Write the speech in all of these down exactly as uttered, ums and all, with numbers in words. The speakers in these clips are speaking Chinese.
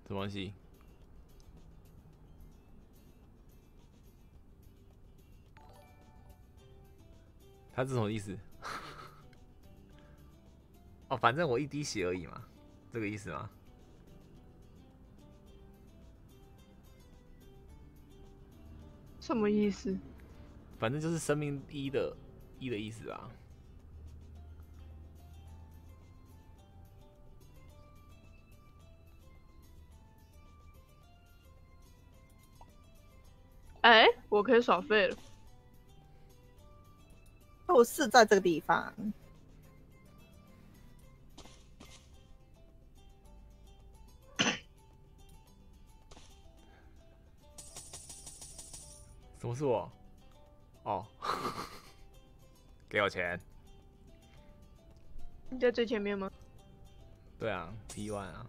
什么东西？他是什么意思？哦，反正我一滴血而已嘛，这个意思吗？ 什么意思？ 反正就是生命一的一的意思啊。 哎、欸，我可以耍废了。 就是在这个地方。 什么是我？哦，给我钱。 你在最前面吗？ 对啊 ，P one 啊。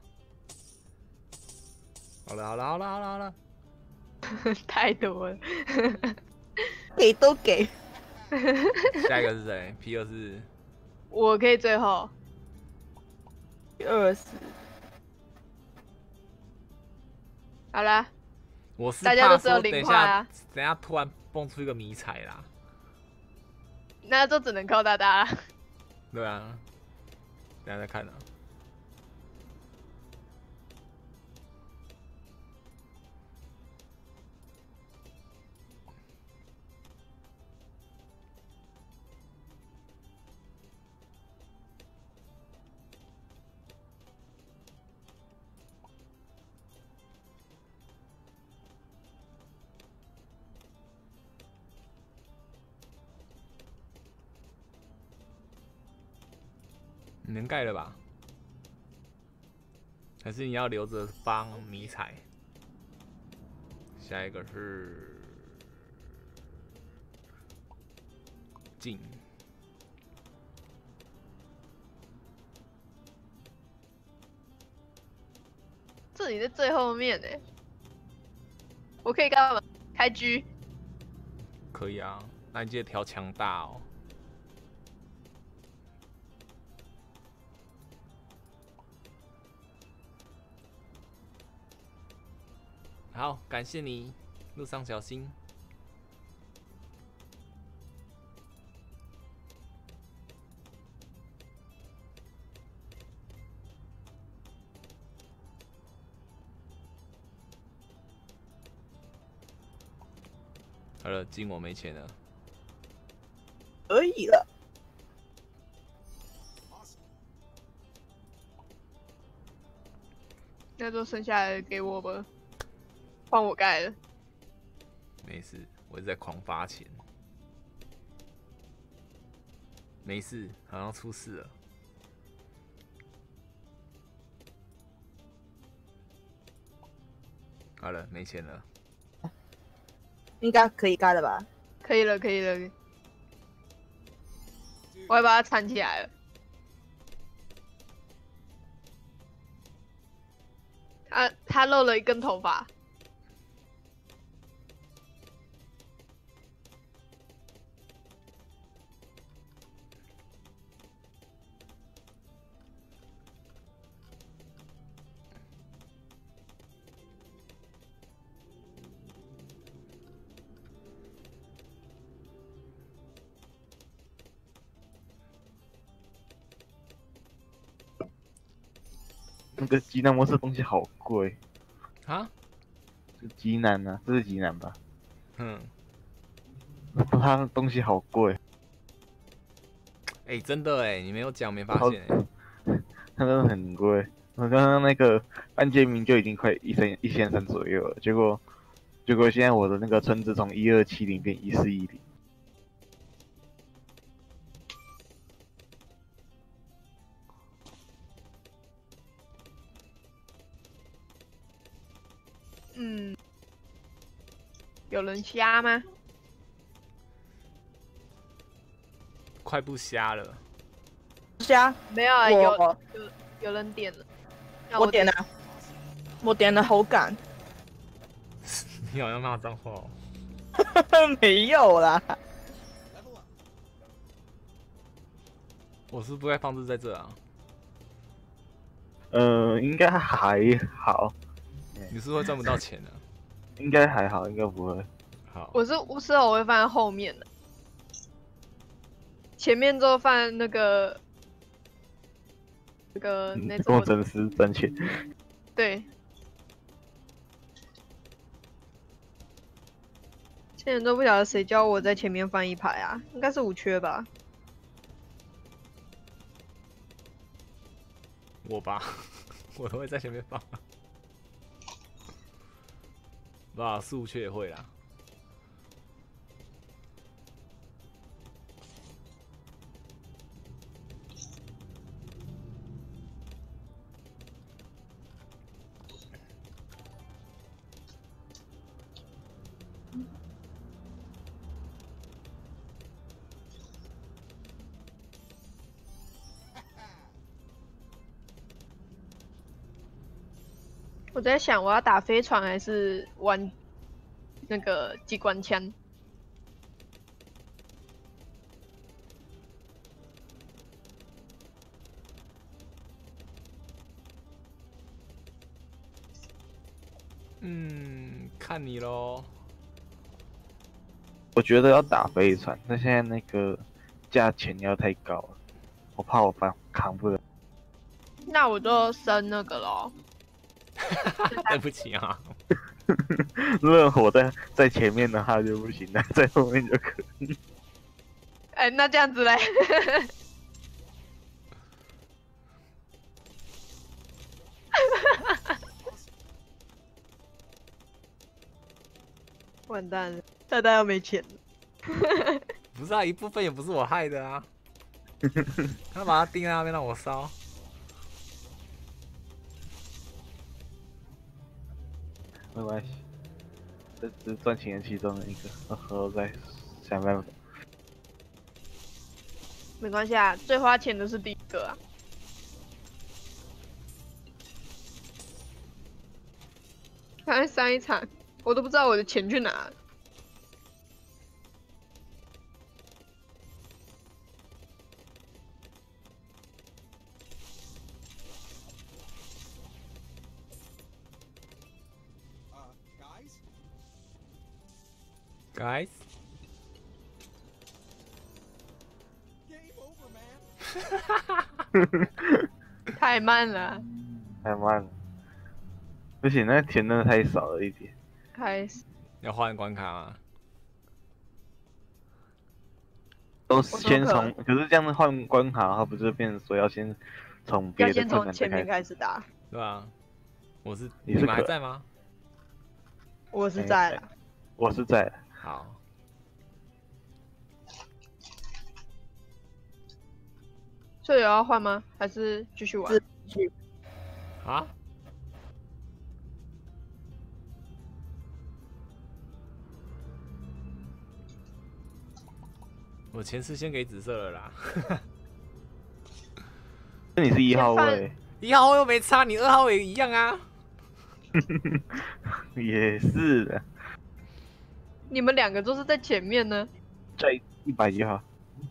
好了好了好了好了好了。 太多了。 给都给。 下一个是谁 ？P 二是。 我可以最后。 二十。 好啦。 我是大家都只有等零块啊。 等下突然蹦出一个迷彩啦。 那就只能靠大大了。 对啊，等下再看啊。你能盖了吧？还是你要留着帮迷彩？下一个是进。 这里在最后面哎，我可以干嘛？开狙？ 可以啊，那你记得调强大哦。好，感谢你，路上小心。好了，金我没钱了。 可以了。 那就剩下的给我吧，换我盖了。 没事，我是在狂发钱。没事，好像出事了。好了，没钱了。 应该可以盖了吧？ 可以了，可以了。我要把它缠起来了。他他露了一根头发。 那个极难模式东西好贵啊！ 是极难啊，这是极难吧？ 嗯， 它东西好贵。 哎、欸，真的哎，你没有讲，没发现哎。 它真的很贵。我刚刚那个半揭明就已经快一千一千三左右了，结果结果现在我的那个村子从一二七零变一四一零。 嗯，有人瞎吗？ 快不瞎了。 瞎？ 没有啊，有有有人点了。 我, 我点了，我点了好感。 你好像骂脏话哦。 没有啦。 我是不该放置在这啊。 呃，应该还好。 你是不是会赚不到钱呢、 应该还好，应该不会。 好， 我是巫师后，我会放在后面的，前面之后放那个那个嗯那种工程师赚钱， 对。现在都不晓得谁教我在前面放一排啊，应该是五缺吧。 我吧，我都会在前面放。不啊，四五缺也会啦。 我在想，我要打飞船还是玩那个机关枪？ 嗯，看你咯。 我觉得要打飞船，但现在那个价钱要太高了，我怕我扛扛不了。 那我就升那个咯。 对不起啊。 如果我在在前面的话就不行了，在后面就可以。 哎、那这样子嘞？完蛋了，大家又没钱了。 不是啊，一部分也不是我害的啊。他把它钉在那边让我烧。 没关系，这只是赚钱的其中的一个，然后再想办法。 没关系啊，最花钱的是第一个啊。刚才上一场，我都不知道我的钱去哪了。 Guys， 太慢了， 太慢了，不行，那钱真的太少了一点。 开始。 要换关卡吗？ 都先我从，可是这样子换关卡的话，不是变成说要先从别要先的困难从前面再开始？ 开始打。 对吧？我是你是们还可在吗？ 我是在啦。 我是在， 好， 所以有要换吗？还是继续玩？ 啊？我钱是先给紫色了啦。 那你是一号先位， 一号又没差，你二号也一样啊。 也是的， 你们两个都是在前面呢。 在一百就好。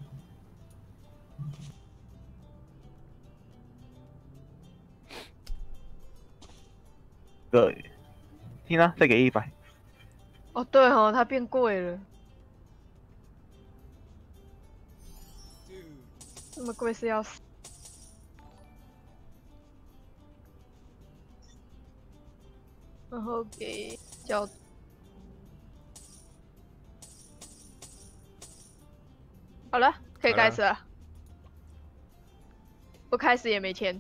对，听啊，再给一百。 哦，对哦，它变贵了。这么贵是要死。然后给教，好了，可以好了开始了。不开始也没钱。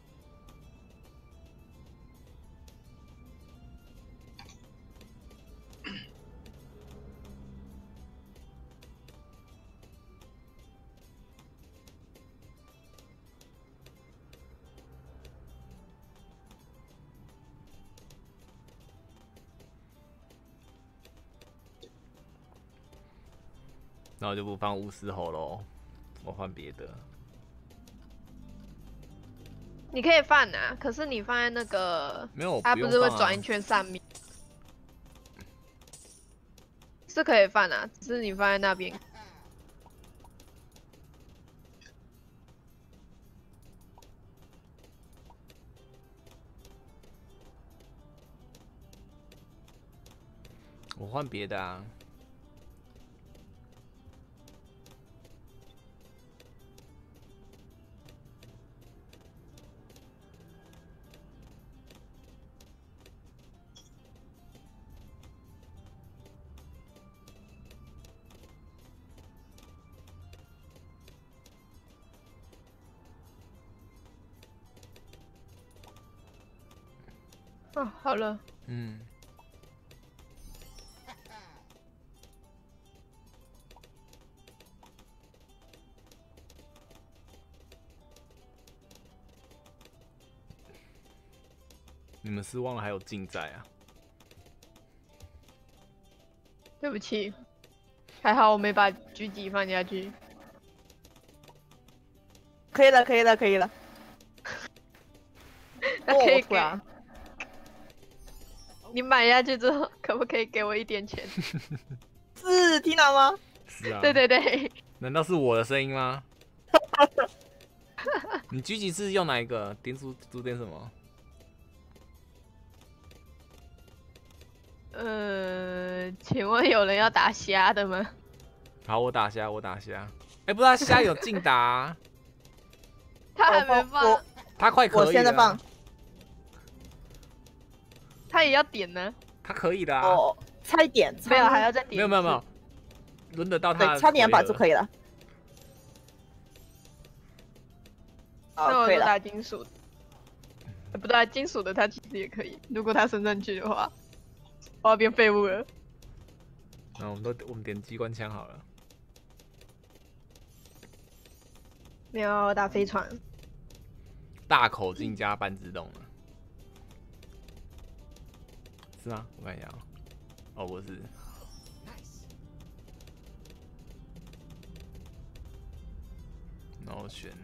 那我就不放巫师猴喽，我换别的。 你可以放啊，可是你放在那个， 没有， 它不是会不用放啊转一圈上面，是可以放啊，只是你放在那边。 我换别的啊。 哦，好了。 嗯。你们是忘了还有竞在啊？ 对不起，还好我没把狙击放下去。 可以了，可以了，可以了。 那可以给哦啊！ 你买下去之后，可不可以给我一点钱？ 是 Tina 吗？ 是啊。 对对对。 难道是我的声音吗？你狙击是用哪一个？点数主点什么？ 呃，请问有人要打虾的吗？ 好，我打虾，我打虾。哎、欸，不知道虾有竞打、啊， 他还没放， 他快可以了。 我现在放， 他也要点呢。 他可以的啊。 哦，差一点， 没有还要再点。 没有没有没有，轮得到他。 对，差点把就可以了。 那我可以了。 打金属，不对，金属的他其实也可以，如果他升上去的话，我要变废物了。 那、嗯、我们都我们点机关枪好了。 没有，我打飞船。 大口径加半自动的，是吗？我看一下哦，哦不是。然后选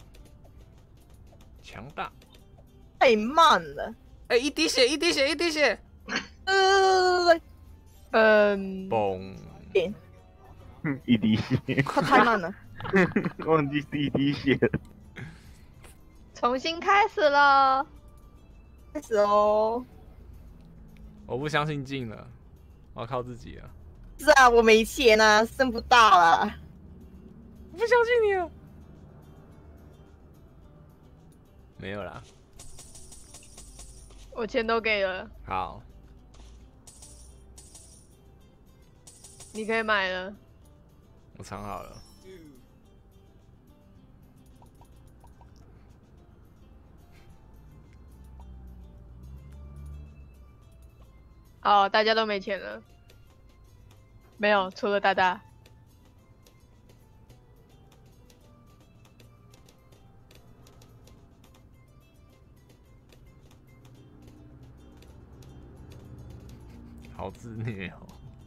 强大。 太慢了。 哎、欸，一滴血，一滴血，一滴血。 呃， 嗯。 嘣。 点。 一滴血。 他太慢了。 忘记是一滴血了。 重新开始了。 开始哦。 我不相信进了，我要靠自己了。 是啊，我没钱啊，升不到了。 我不相信你了。没有啦。 我钱都给了。 好。 你可以买了。 我藏好了。 好，大家都没钱了。没有，除了大大。 好自虐哦。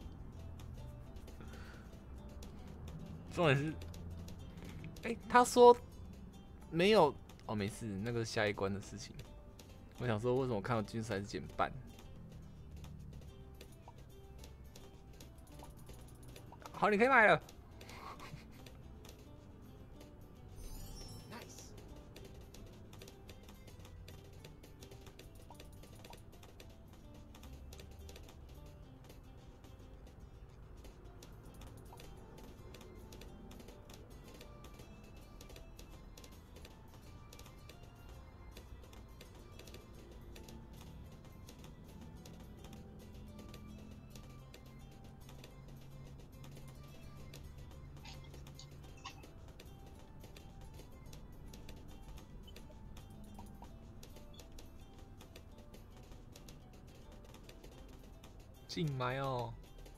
重点是，哎、欸，他说没有哦，没事，那个是下一关的事情。我想说，为什么我看到军事还是减半？好，你可以买了。进来哦！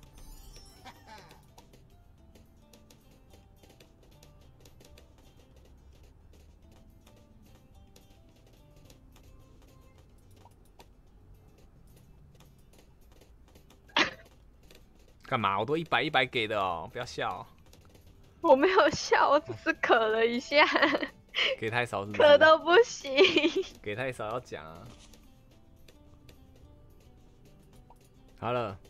干嘛？我都一百一百给的哦，不要笑。 我没有笑，我只是咳了一下。 给太少是不是？ 咳到不行。 给太少要讲啊。好了。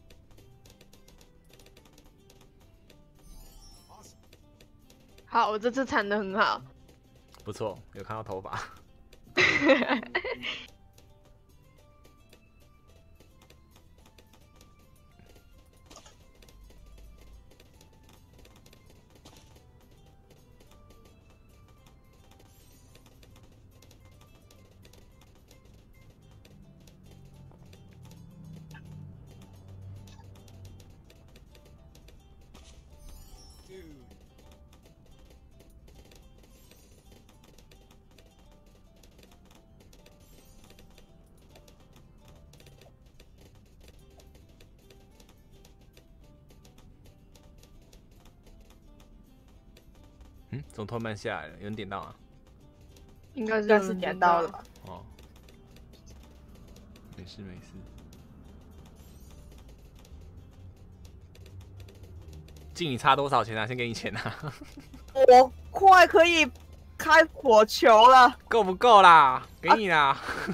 好，我这次产的很好。 不错，有看到头发。 嗯，怎么突然慢下来了？有人点到啊？ 应该是应该是有人点到了吧？ 哦，没事没事。敬你差多少钱啊？先给你钱啊！ 我快可以开火球了。 够不够啦？给你啦！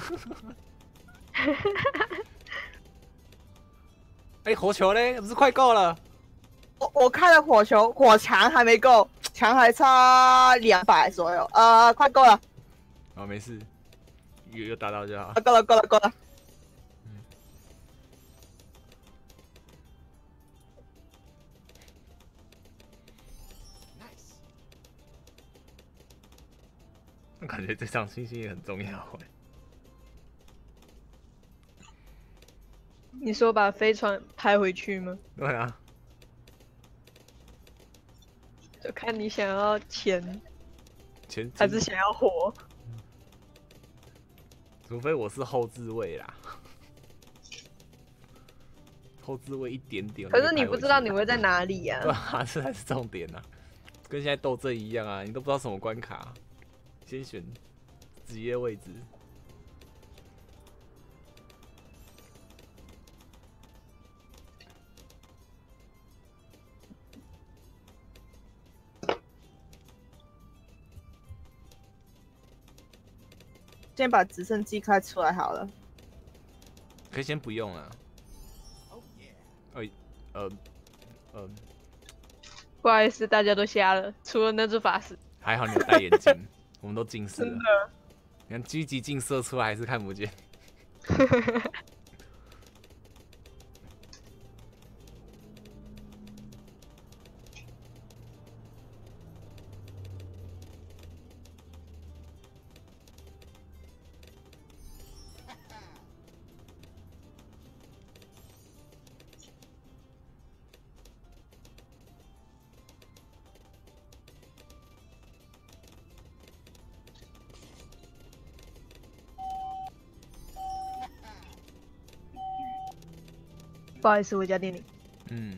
哎、欸，火球嘞？不是快够了？ 我我开了火球，火墙还没够，墙还差两百左右，呃，快够了。 哦，没事，有有打到就好。 够了，够了，够了。 嗯。Nice。我感觉这场星星也很重要哎。 你说把飞船拍回去吗？ 对啊。 就看你想要钱， 钱还是想要活。 除非我是后置位啦，后置位一点点。 可是你不知道你会在哪里呀、啊？ 对啊，这才是重点啊，跟现在斗阵一样啊，你都不知道什么关卡，先选职业位置。 先把直升机开出来好了。 可以先不用了。呃呃呃， 不好意思，大家都瞎了，除了那只法师。 还好你有戴眼镜，我们都近视了。 真的。 你看狙击镜射出来还是看不见。 不好意思，我家电铃。 嗯。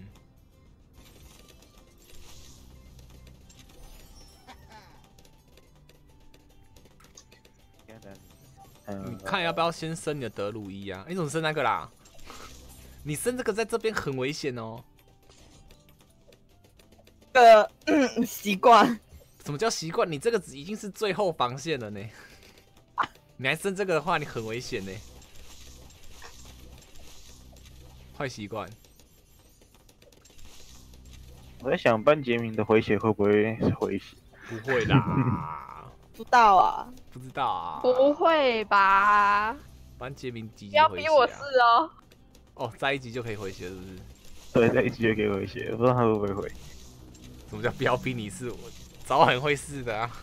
你看要不要先升你的德鲁伊啊？你怎么升那个啦？你升这个在这边很危险哦。 呃，嗯，习惯。 什么叫习惯？你这个已经是最后防线了呢。你还升这个的话，你很危险呢。坏习惯。 我在想班杰明的回血会不会是回血？ 不会啦。 不知道啊。 不知道啊。 不会吧？ 班杰明几不级回血、啊？ 要逼我试哦。 哦，在一级就可以回血，是不是？ 对，在一级就可以回血，不知道他会不会回。 什么叫不要逼你试？我早晚会试的啊。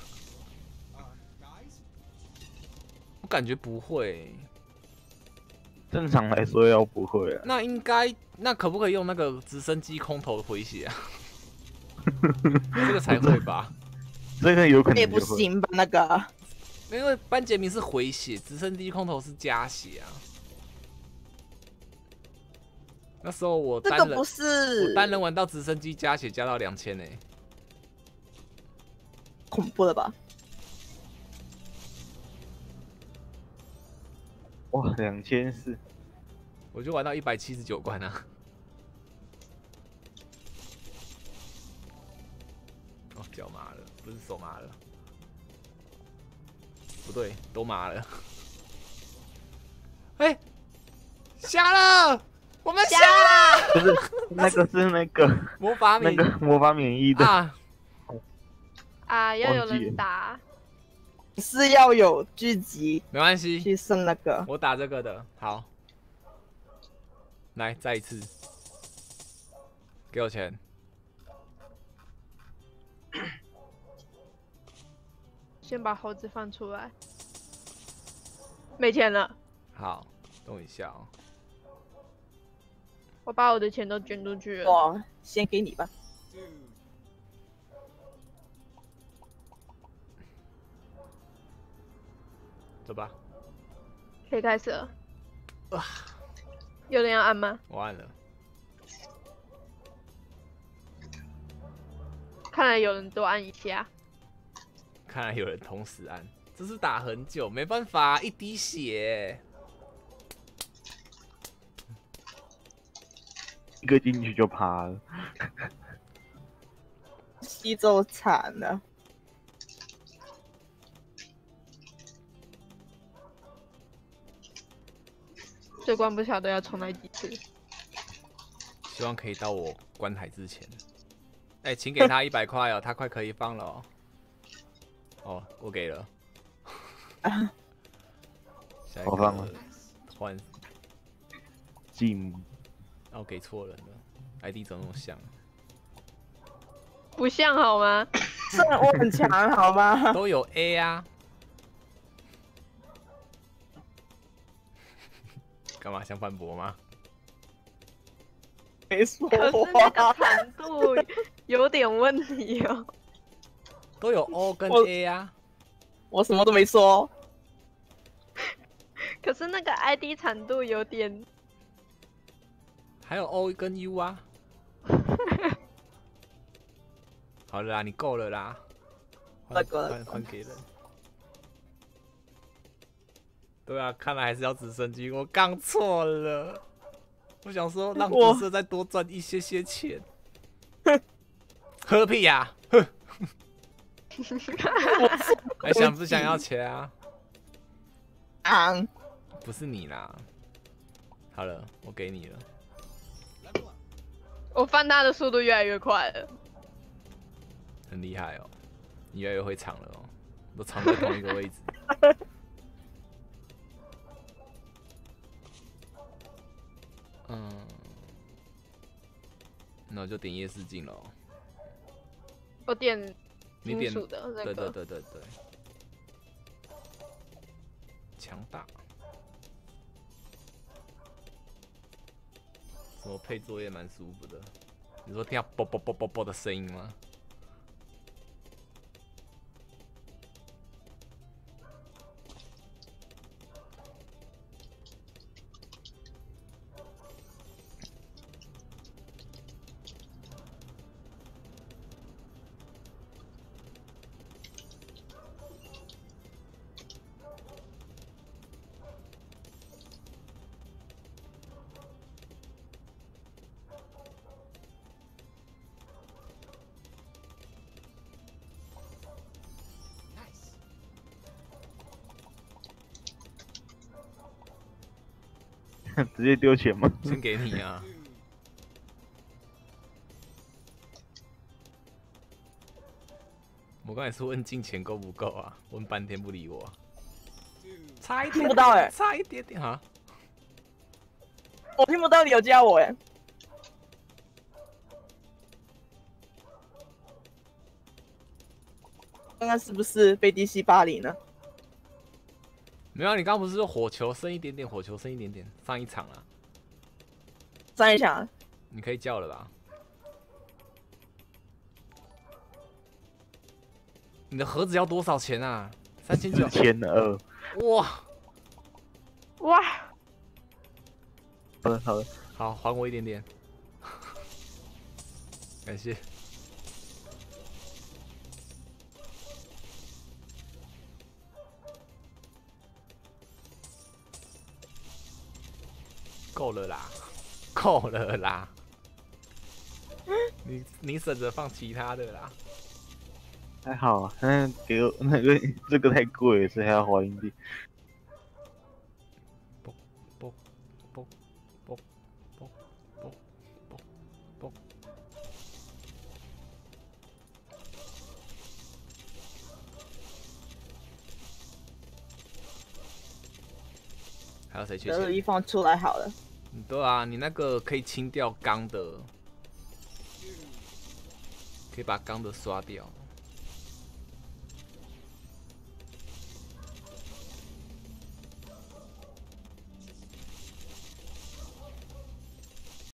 我感觉不会。 正常来说要不会啊。 那应该，那可不可以用那个直升机空投回血啊？这个才会吧？ 这个有可能也不行吧？那个， 因为班杰明是回血，直升机空投是加血啊。那时候我单人， 这个不是我单人玩到直升机加血加到两千呢， 恐怖了吧？ 哇，两千四， 我就玩到一百七十九关啊！哦，脚麻了，不是手麻了，不对，都麻了。哎、欸，瞎了，我们瞎了！ 不是那个是那个魔法免那个魔法免疫的啊啊，要有人打。 是要有聚集， 没关系， 去升那个。 我打这个的，好，来再一次，给我钱。 先把猴子放出来，没钱了。 好，等我一下哦。 我把我的钱都捐出去了。 我先给你吧。 走吧。 可以开始了。 哇， 有人要按吗？ 我按了。 看来有人多按一下。 看来有人同时按，这是打很久，没办法，一滴血。 一个进去就趴了。 西周惨了。 这关不晓得要重来几次。 希望可以到我关台之前。哎、欸，请给他一百块哦，他快可以放了哦。哦，我给了。下一我放了。 换。 继母。 哦，给错人了 ，I D 怎么那么像？ 不像好吗？ 虽然我很强，好吗？ 都有 A 啊。干嘛想反驳吗？ 没说可是那个长度有点问题哦。 都有 O 跟 A 啊。 我什么都没说。 可是那个 I D 长度有点。 还有 O 跟 U 啊。好了啦，你够了啦。换换换给人。对啊，看来还是要直升机，我刚错了。我想说让紫色再多赚一些些钱。喝屁呀、啊！哼！还想不想要钱啊？ 啊！ 不是你啦。好了，我给你了。 我翻他的速度越来越快了。 很厉害哦，你越来越会藏了哦，都藏在同一个位置。嗯，那我就点夜视镜喽。 我点你点金属的那个。 对对对对对，强大。怎么配作业蛮舒服的？你说听到啵啵啵啵啵的声音吗？ 直接丢钱吗？ 先给你啊。我刚才是问金钱够不够啊，问半天不理我、啊，差一点听不到哎、欸， 差一点点哈。 我听不到你有加我哎、欸。刚刚是不是被 D C 霸凌呢？ 没有、啊，你刚刚不是说火球升一点点，火球升一点点，上一场啊。 上一场。 你可以叫了吧？你的盒子要多少钱啊？三千九。 千二。 哇哇！ 好的好的， 好，还我一点点，感谢。够了啦，够了啦，你你省着放其他的啦。 还好啊，嗯，给我那个这个太贵了，所以还要花硬币。 啵啵啵啵啵啵啵啵。还有谁缺钱？ 德一放出来好了。 对啊，你那个可以清掉钢的，可以把钢的刷掉。